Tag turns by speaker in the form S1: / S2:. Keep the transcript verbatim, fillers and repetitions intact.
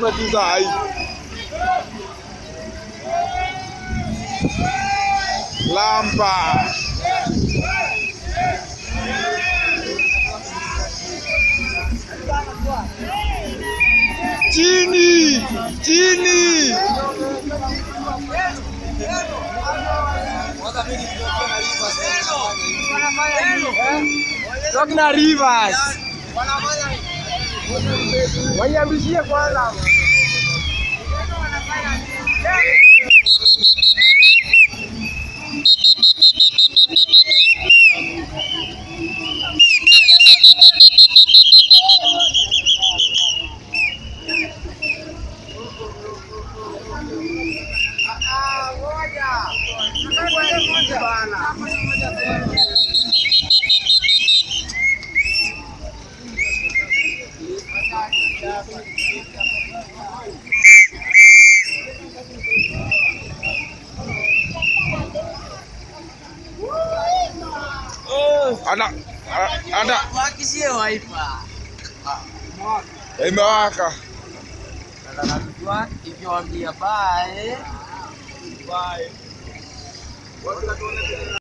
S1: Sema tu sai. Lampa. Chini, chini. Tokna Rivers. Wanyambishie kwanza. Anak, anak.
S2: Waki sih wifi.
S1: Imewaka.
S2: Nataka kujua ikiwaambia bye. Bye.